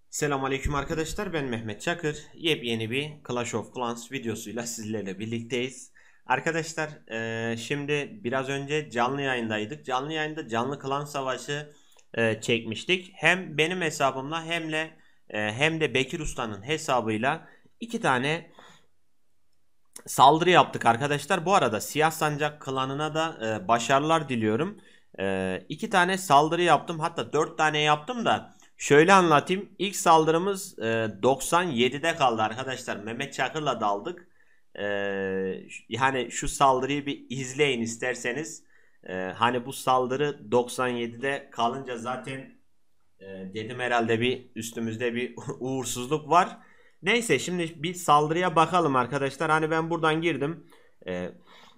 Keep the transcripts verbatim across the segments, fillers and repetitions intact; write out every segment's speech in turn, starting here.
Selamünaleyküm arkadaşlar, ben Mehmet Çakır. Yepyeni bir Clash of Clans videosuyla sizlerle birlikteyiz. Arkadaşlar e, şimdi biraz önce canlı yayındaydık. Canlı yayında canlı klan savaşı e, çekmiştik. Hem benim hesabımla hem de e, hem de Bekir Usta'nın hesabıyla iki tane saldırı yaptık arkadaşlar. Bu arada Siyah Sancak klanına da e, başarılar diliyorum. E, iki tane saldırı yaptım, hatta dört tane yaptım da. Şöyle anlatayım. İlk saldırımız e, doksan yedide kaldı arkadaşlar. Mehmet Çakır'la daldık. E, yani şu saldırıyı bir izleyin isterseniz. E, hani bu saldırı doksan yedide kalınca zaten e, dedim herhalde bir üstümüzde bir uğursuzluk var. Neyse, şimdi bir saldırıya bakalım arkadaşlar. Hani ben buradan girdim. E,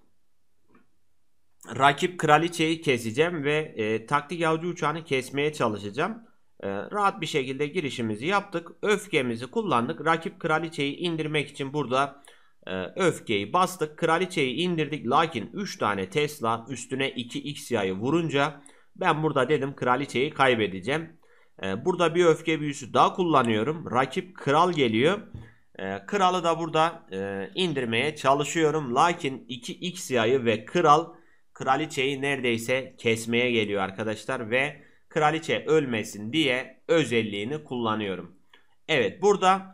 rakip kraliçeyi keseceğim ve e, taktik avcı uçağını kesmeye çalışacağım. E, rahat bir şekilde girişimizi yaptık. Öfkemizi kullandık. Rakip kraliçeyi indirmek için burada e, öfkeyi bastık. Kraliçeyi indirdik. Lakin üç tane Tesla üstüne iki X yayı vurunca ben burada dedim kraliçeyi kaybedeceğim. E, burada bir öfke büyüsü daha kullanıyorum. Rakip kral geliyor. E, kralı da burada e, indirmeye çalışıyorum. Lakin iki X yayı ve kral kraliçeyi neredeyse kesmeye geliyor arkadaşlar ve kraliçe ölmesin diye özelliğini kullanıyorum. Evet, burada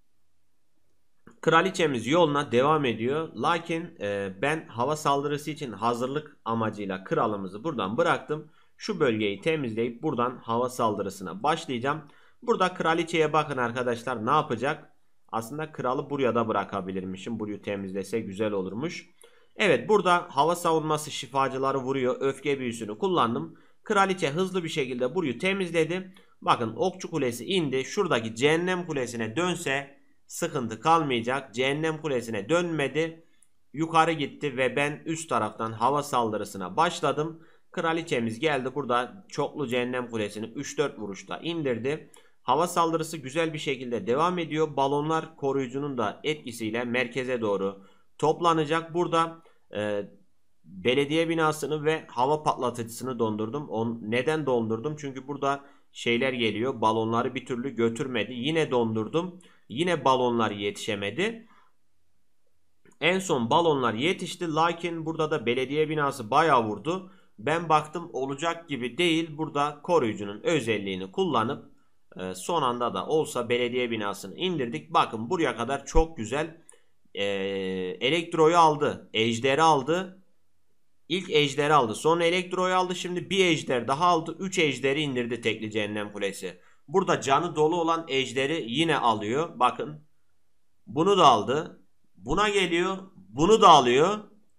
kraliçemiz yoluna devam ediyor. Lakin e, ben hava saldırısı için hazırlık amacıyla kralımızı buradan bıraktım. Şu bölgeyi temizleyip buradan hava saldırısına başlayacağım. Burada kraliçeye bakın arkadaşlar, ne yapacak? Aslında kralı buraya da bırakabilirmişim. Burayı temizlese güzel olurmuş. Evet, burada hava savunması şifacıları vuruyor. Öfke büyüsünü kullandım. Kraliçe hızlı bir şekilde burayı temizledi. Bakın, okçu kulesi indi. Şuradaki cehennem kulesine dönse sıkıntı kalmayacak. Cehennem kulesine dönmedi. Yukarı gitti ve ben üst taraftan hava saldırısına başladım. Kraliçemiz geldi. Burada çoklu cehennem kulesini üç dört vuruşta indirdi. Hava saldırısı güzel bir şekilde devam ediyor. Balonlar koruyucunun da etkisiyle merkeze doğru toplanacak. Burada e, belediye binasını ve hava patlatıcısını dondurdum. On, neden dondurdum? Çünkü burada şeyler geliyor. Balonları bir türlü götürmedi. Yine dondurdum. Yine balonlar yetişemedi. En son balonlar yetişti. Lakin burada da belediye binası bayağı vurdu. Ben baktım olacak gibi değil. Burada koruyucunun özelliğini kullanıp e, son anda da olsa belediye binasını indirdik. Bakın, buraya kadar çok güzel. E, elektroyu aldı. Ejderi aldı. İlk ejderi aldı. Sonra elektroyu aldı. Şimdi bir ejder daha aldı. üç ejderi indirdi tekli cehennem kulesi. Burada canı dolu olan ejderi yine alıyor. Bakın. Bunu da aldı. Buna geliyor. Bunu da alıyor.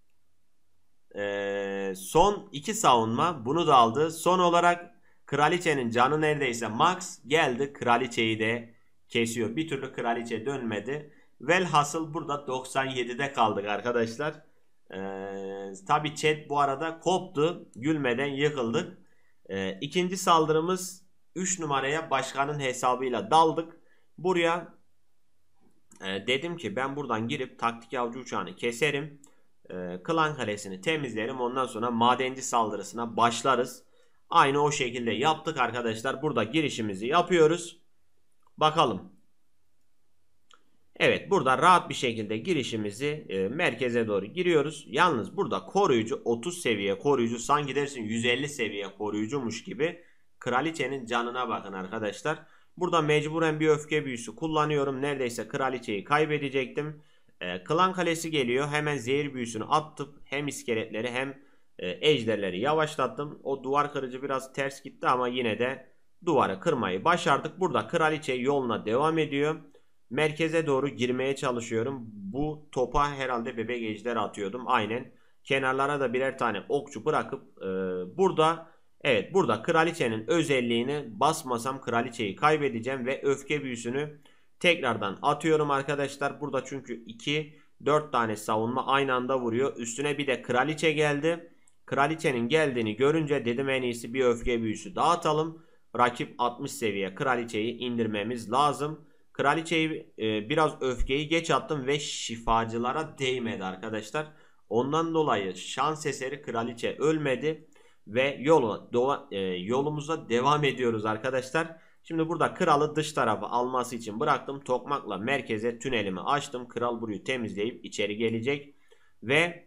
Ee, son iki savunma. Bunu da aldı. Son olarak kraliçenin canı neredeyse max. Geldi. Kraliçeyi de kesiyor. Bir türlü kraliçe dönmedi. Velhasıl burada doksan yedide kaldık arkadaşlar. Ee, tabi chat bu arada koptu. Gülmeden yıkıldık. Ee, ikinci saldırımız üç numaraya başkanın hesabıyla daldık. Buraya e, dedim ki ben buradan girip taktik avcı uçağını keserim. E, klan kalesini temizlerim. Ondan sonra madenci saldırısına başlarız. Aynı o şekilde yaptık arkadaşlar. Burada girişimizi yapıyoruz. Bakalım. Evet, burada rahat bir şekilde girişimizi e, merkeze doğru giriyoruz. Yalnız burada koruyucu otuz seviye koruyucu, sanki dersin yüz elli seviye koruyucumuş gibi. Kraliçenin canına bakın arkadaşlar. Burada mecburen bir öfke büyüsü kullanıyorum. Neredeyse kraliçeyi kaybedecektim. E, klan kalesi geliyor. Hemen zehir büyüsünü attım. Hem iskeletleri hem e, ejderleri yavaşlattım. O duvar kırıcı biraz ters gitti ama yine de duvarı kırmayı başardık. Burada kraliçe yoluna devam ediyor. Merkeze doğru girmeye çalışıyorum. Bu topa herhalde bebek ejder atıyordum. Aynen. Kenarlara da birer tane okçu bırakıp e, burada evet burada kraliçenin özelliğini basmasam kraliçeyi kaybedeceğim ve öfke büyüsünü tekrardan atıyorum arkadaşlar. Burada çünkü iki dört tane savunma aynı anda vuruyor. Üstüne bir de kraliçe geldi. Kraliçenin geldiğini görünce dedim en iyisi bir öfke büyüsü dağıtalım. Rakip altmış seviye, kraliçeyi indirmemiz lazım. Kraliçeyi e, biraz öfkeyi geç attım ve şifacılara değmedi arkadaşlar. Ondan dolayı şans eseri kraliçe ölmedi ve yolu, dola, e, yolumuza devam ediyoruz arkadaşlar. Şimdi burada kralı dış tarafı alması için bıraktım. Tokmakla merkeze tünelimi açtım. Kral burayı temizleyip içeri gelecek. Ve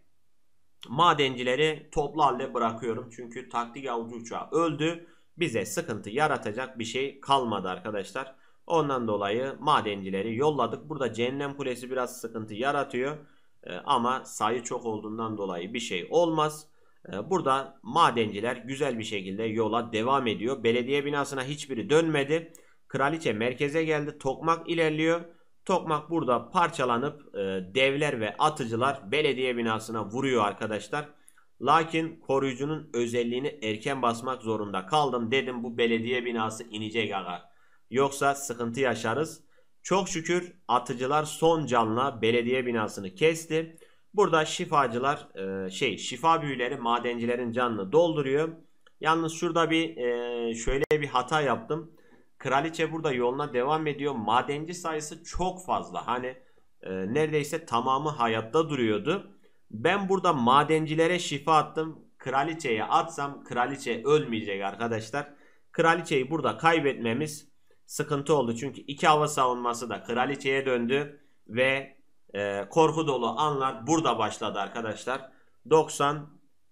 madencileri toplu halde bırakıyorum. Çünkü taktik avcı uçağı öldü. Bize sıkıntı yaratacak bir şey kalmadı arkadaşlar. Ondan dolayı madencileri yolladık. Burada cehennem kulesi biraz sıkıntı yaratıyor. Ee, ama sayı çok olduğundan dolayı bir şey olmaz. Ee, burada madenciler güzel bir şekilde yola devam ediyor. Belediye binasına hiçbiri dönmedi. Kraliçe merkeze geldi. Tokmak ilerliyor. Tokmak burada parçalanıp e, devler ve atıcılar belediye binasına vuruyor arkadaşlar. Lakin koruyucunun özelliğini erken basmak zorunda kaldım. Dedim bu belediye binası inecek aga. Yoksa sıkıntı yaşarız. Çok şükür atıcılar son canla belediye binasını kesti. Burada şifacılar e, şey şifa büyüleri madencilerin canını dolduruyor. Yalnız şurada bir e, şöyle bir hata yaptım. Kraliçe burada yoluna devam ediyor. Madenci sayısı çok fazla. Hani e, neredeyse tamamı hayatta duruyordu. Ben burada madencilere şifa attım. Kraliçeye atsam kraliçe ölmeyecek arkadaşlar. Kraliçeyi burada kaybetmemiz sıkıntı oldu. Çünkü iki hava savunması da kraliçeye döndü. Ve e, korku dolu anlar burada başladı arkadaşlar. doksan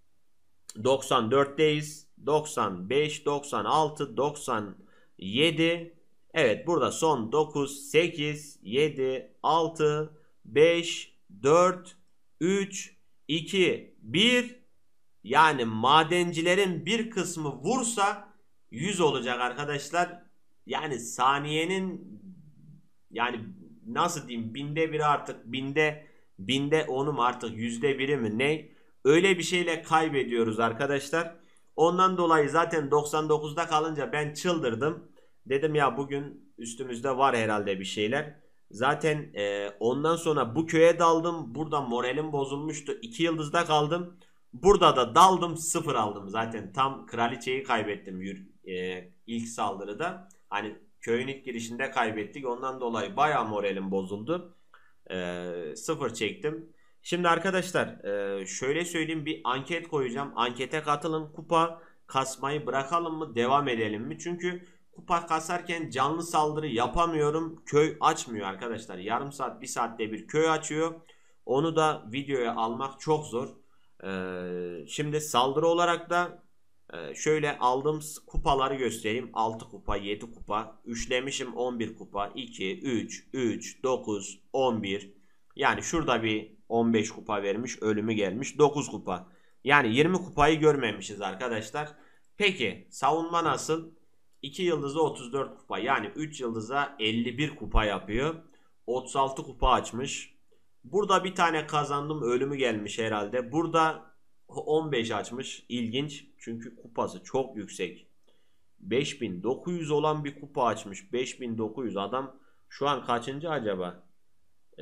doksan dörtteyiz. doksan beş, doksan altı, doksan yedi. Evet burada son dokuz, sekiz, yedi, altı, beş, dört, üç, iki, bir. Yani madencilerin bir kısmı vursa yüz olacak arkadaşlar. Yani saniyenin yani nasıl diyeyim binde biri artık binde binde onu mu artık yüzde biri mi ne? Öyle bir şeyle kaybediyoruz arkadaşlar. Ondan dolayı zaten doksan dokuzda kalınca ben çıldırdım. Dedim ya bugün üstümüzde var herhalde bir şeyler. Zaten e, ondan sonra bu köye daldım. Burada moralim bozulmuştu. iki yıldızda kaldım. Burada da daldım sıfır aldım. Zaten tam kraliçeyi kaybettim e, ilk saldırıda. Hani köyün ilk girişinde kaybettik. Ondan dolayı bayağı moralim bozuldu. E, sıfır çektim. Şimdi arkadaşlar e, şöyle söyleyeyim bir anket koyacağım. Ankete katılın. Kupa kasmayı bırakalım mı devam edelim mi? Çünkü kupa kasarken canlı saldırı yapamıyorum. Köy açmıyor arkadaşlar. Yarım saat bir saatte bir köy açıyor. Onu da videoya almak çok zor. Ee, şimdi saldırı olarak da e, şöyle aldığım kupaları göstereyim. altı kupa, yedi kupa. Üçlemişim on bir kupa. iki, üç, üç, dokuz, on bir. Yani şurada bir on beş kupa vermiş. Ölümü gelmiş. dokuz kupa. Yani yirmi kupayı görmemişiz arkadaşlar. Peki savunma nasıl? iki yıldızı otuz dört kupa. Yani üç yıldıza elli bir kupa yapıyor. otuz altı kupa açmış. Burada bir tane kazandım. Ölümü gelmiş herhalde. Burada on beş açmış. İlginç. Çünkü kupası çok yüksek. beş bin dokuz yüz olan bir kupa açmış. beş bin dokuz yüz adam şu an kaçıncı acaba? Ee,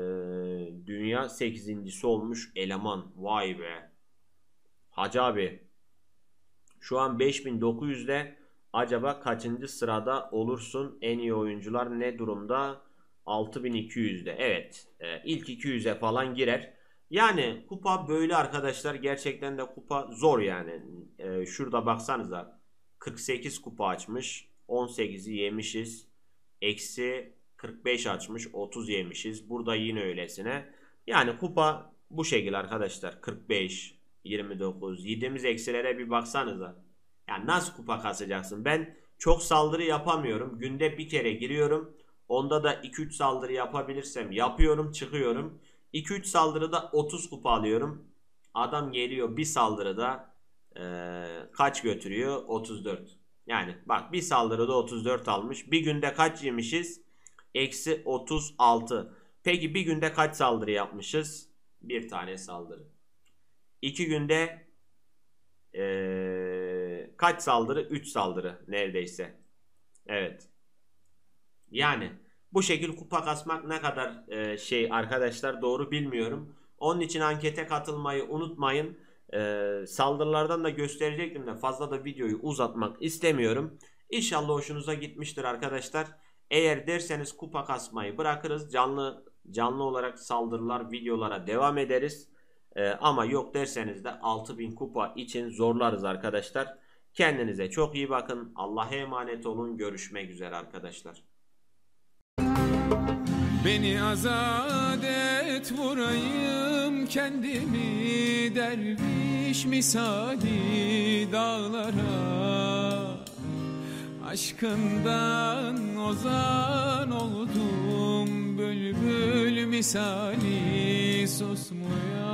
dünya sekizincisi olmuş eleman. Vay be. Hacı abi. Şu an beş bin dokuz yüzde acaba kaçıncı sırada olursun? En iyi oyuncular ne durumda? altı bin iki yüzde. Evet. E, ilk iki yüze falan girer. Yani kupa böyle arkadaşlar. Gerçekten de kupa zor yani. E, şurada baksanıza. kırk sekiz kupa açmış. on sekizi yemişiz. Eksi kırk beş açmış. otuz yemişiz. Burada yine öylesine. Yani kupa bu şekilde arkadaşlar. kırk beş, yirmi dokuz. Yediğimiz eksilere bir baksanıza. Yani nasıl kupa kasacaksın? Ben çok saldırı yapamıyorum. Günde bir kere giriyorum. Onda da iki üç saldırı yapabilirsem yapıyorum, çıkıyorum. iki üç saldırıda otuz kupa alıyorum. Adam geliyor bir saldırıda ee, kaç götürüyor? otuz dört. Yani bak bir saldırıda otuz dört almış. Bir günde kaç yemişiz? Eksi otuz altı. Peki bir günde kaç saldırı yapmışız? Bir tane saldırı. İki günde ee, kaç saldırı? üç saldırı neredeyse. Evet. Yani bu şekil kupa kasmak ne kadar e, şey arkadaşlar doğru bilmiyorum. Onun için ankete katılmayı unutmayın. E, saldırılardan da gösterecektim de fazla da videoyu uzatmak istemiyorum. İnşallah hoşunuza gitmiştir arkadaşlar. Eğer derseniz kupa kasmayı bırakırız. Canlı canlı olarak saldırılar videolara devam ederiz. E, ama yok derseniz de altı bin kupa için zorlarız arkadaşlar. Kendinize çok iyi bakın. Allah'a emanet olun. Görüşmek üzere arkadaşlar. Beni azat et vurayım kendimi derviş misali dağlara. Aşkından ozan oldum bülbül misali susmuyor.